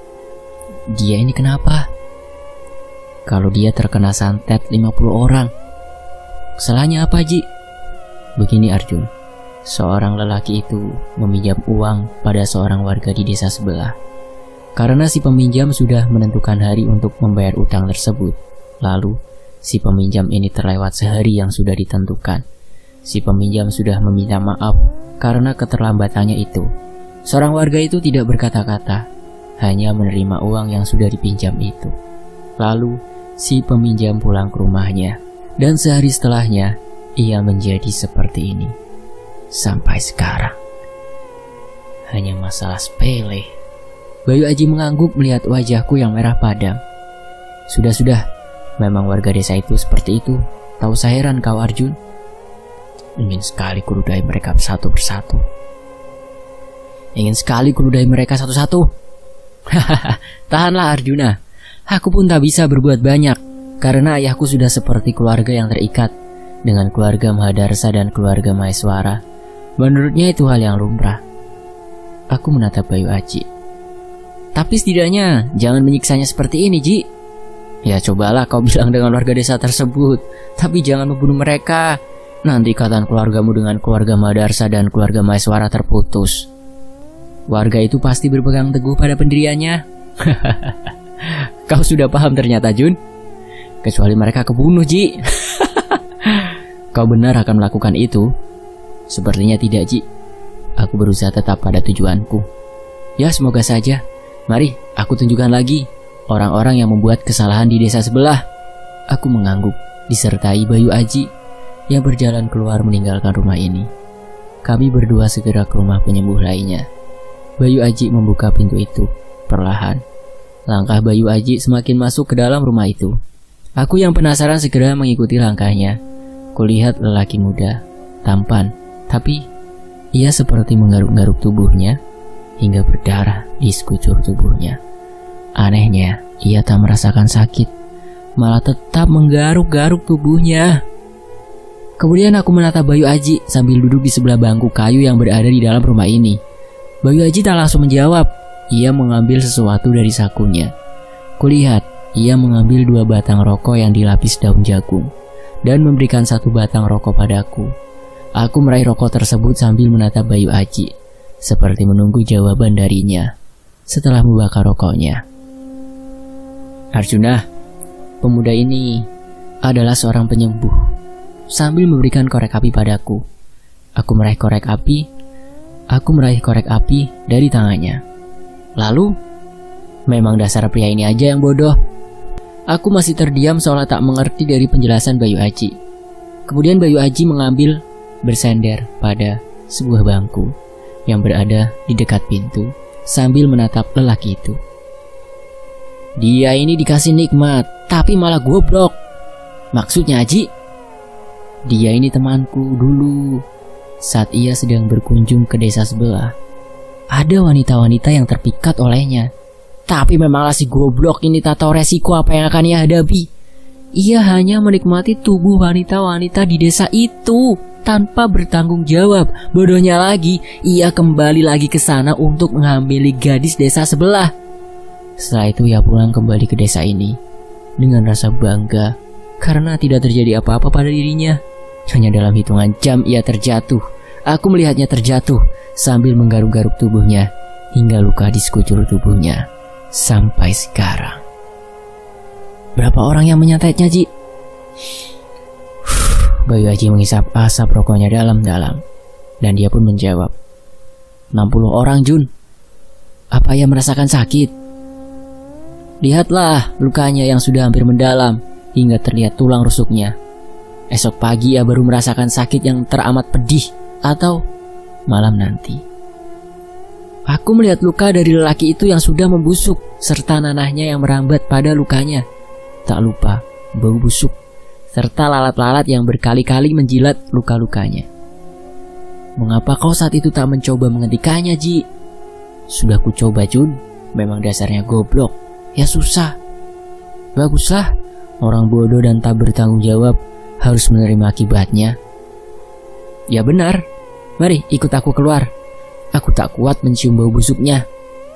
Dia ini kenapa? Kalau dia terkena santet lima puluh orang, salahnya apa, Ji? Begini, Arjun. Seorang lelaki itu meminjam uang pada seorang warga di desa sebelah. Karena si peminjam sudah menentukan hari untuk membayar utang tersebut. Lalu, si peminjam ini terlewat sehari yang sudah ditentukan. Si peminjam sudah meminta maaf karena keterlambatannya itu. Seorang warga itu tidak berkata-kata, hanya menerima uang yang sudah dipinjam itu. Lalu, si peminjam pulang ke rumahnya. Dan sehari setelahnya, ia menjadi seperti ini. Sampai sekarang. Hanya masalah sepele. Bayu Aji mengangguk melihat wajahku yang merah padam. Sudah-sudah, memang warga desa itu seperti itu. Tak usah heran kau, Arjun. Ingin sekali kuludahi mereka satu persatu. Ingin sekali kuludahi mereka satu-satu. Hahaha, tahanlah Arjuna. Aku pun tak bisa berbuat banyak, karena ayahku sudah seperti keluarga yang terikat dengan keluarga Mahadarsa dan keluarga Maheswara. Menurutnya itu hal yang lumrah. Aku menatap Bayu Aji. Tapi setidaknya jangan menyiksanya seperti ini, Ji. Ya cobalah kau bilang dengan warga desa tersebut, tapi jangan membunuh mereka. Nanti ikatan keluargamu dengan keluarga Mahadarsa dan keluarga Maheswara terputus. Warga itu pasti berpegang teguh pada pendiriannya. Kau sudah paham ternyata, Jun. Kecuali mereka kebunuh, Ji. Kau benar akan melakukan itu? Sepertinya tidak, Ji. Aku berusaha tetap pada tujuanku. Ya, semoga saja. Mari, aku tunjukkan lagi orang-orang yang membuat kesalahan di desa sebelah. Aku mengangguk, disertai Bayu Aji yang berjalan keluar meninggalkan rumah ini. Kami berdua segera ke rumah penyembuh lainnya. Bayu Aji membuka pintu itu perlahan. Langkah Bayu Aji semakin masuk ke dalam rumah itu. Aku yang penasaran segera mengikuti langkahnya. Kulihat lelaki muda, tampan, tapi ia seperti menggaruk-garuk tubuhnya hingga berdarah di sekujur tubuhnya. Anehnya, ia tak merasakan sakit, malah tetap menggaruk-garuk tubuhnya. Kemudian aku menatap Bayu Aji sambil duduk di sebelah bangku kayu yang berada di dalam rumah ini. Bayu Aji tak langsung menjawab. Ia mengambil sesuatu dari sakunya. Kulihat, ia mengambil dua batang rokok yang dilapis daun jagung dan memberikan satu batang rokok padaku. Aku meraih rokok tersebut sambil menatap Bayu Aji, seperti menunggu jawaban darinya. Setelah membakar rokoknya, Arjuna, pemuda ini adalah seorang penyembuh. Sambil memberikan korek api padaku, aku meraih korek api. Aku meraih korek api dari tangannya. Lalu, memang dasar pria ini aja yang bodoh. Aku masih terdiam seolah tak mengerti dari penjelasan Bayu Aji. Kemudian Bayu Aji mengambil bersender pada sebuah bangku yang berada di dekat pintu sambil menatap lelaki itu. Dia ini dikasih nikmat, tapi malah goblok. Maksudnya, Aji? Dia ini temanku dulu. Saat ia sedang berkunjung ke desa sebelah, ada wanita-wanita yang terpikat olehnya. Tapi memanglah si goblok ini tak tahu resiko apa yang akan ia hadapi. Ia hanya menikmati tubuh wanita-wanita di desa itu tanpa bertanggung jawab. Bodohnya lagi, ia kembali lagi ke sana untuk menghamili gadis desa sebelah. Setelah itu ia pulang kembali ke desa ini dengan rasa bangga karena tidak terjadi apa-apa pada dirinya. Hanya dalam hitungan jam ia terjatuh. Aku melihatnya terjatuh sambil menggaruk-garuk tubuhnya hingga luka di sekujur tubuhnya sampai sekarang. Berapa orang yang menyantetnya, Ji? Bayu Aji menghisap asap rokoknya dalam-dalam dan dia pun menjawab, enam puluh orang, Jun. Apa ia merasakan sakit? Lihatlah lukanya yang sudah hampir mendalam hingga terlihat tulang rusuknya. Esok pagi ia baru merasakan sakit yang teramat pedih, atau malam nanti. Aku melihat luka dari lelaki itu yang sudah membusuk serta nanahnya yang merambat pada lukanya. Tak lupa bau busuk, serta lalat-lalat yang berkali-kali menjilat luka-lukanya. Mengapa kau saat itu tak mencoba menghentikannya, Ji? Sudah ku coba, Jun. Memang dasarnya goblok. Ya susah. Baguslah, orang bodoh dan tak bertanggung jawab harus menerima akibatnya. Ya benar. Mari ikut aku keluar. Aku tak kuat mencium bau busuknya.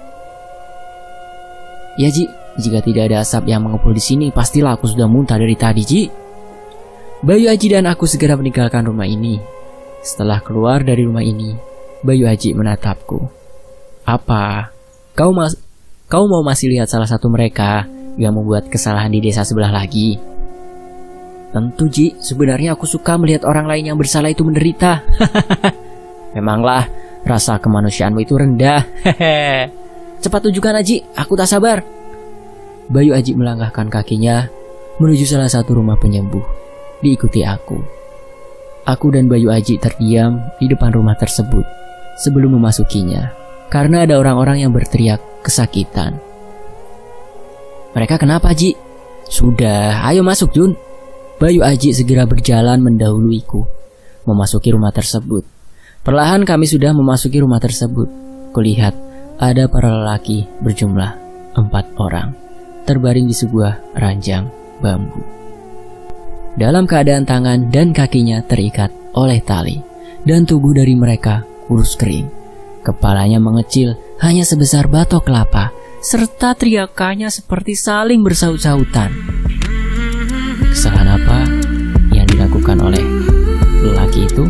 Ya, Ji. Jika tidak ada asap yang mengepul di sini, pastilah aku sudah muntah dari tadi, Ji. Bayu Aji dan aku segera meninggalkan rumah ini. Setelah keluar dari rumah ini, Bayu Aji menatapku. Apa? Kau mas kau mau masih lihat salah satu mereka yang membuat kesalahan di desa sebelah lagi? Tentu, Ji. Sebenarnya aku suka melihat orang lain yang bersalah itu menderita. Memanglah, rasa kemanusiaanmu itu rendah. Cepat tunjukkan, Aji. Aku tak sabar. Bayu Aji melangkahkan kakinya menuju salah satu rumah penyembuh, diikuti aku. Aku dan Bayu Aji terdiam di depan rumah tersebut sebelum memasukinya, karena ada orang-orang yang berteriak kesakitan. Mereka kenapa, Ji? Sudah, ayo masuk, Jun. Bayu Aji segera berjalan mendahuluiku, memasuki rumah tersebut. Perlahan kami sudah memasuki rumah tersebut. Kulihat ada para lelaki berjumlah empat orang, terbaring di sebuah ranjang bambu. Dalam keadaan tangan dan kakinya terikat oleh tali, dan tubuh dari mereka kurus kering. Kepalanya mengecil hanya sebesar batok kelapa, serta teriakannya seperti saling bersaut-sautan. Kesalahan apa yang dilakukan oleh lelaki itu?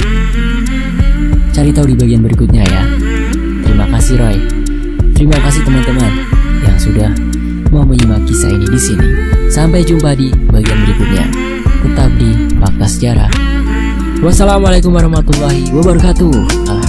Cari tahu di bagian berikutnya ya. Terima kasih, Roy. Terima kasih teman-teman yang sudah mau menyimak kisah ini di sini. Sampai jumpa di bagian berikutnya. Tetap di Fakta Sejarah. Wassalamualaikum warahmatullahi wabarakatuh.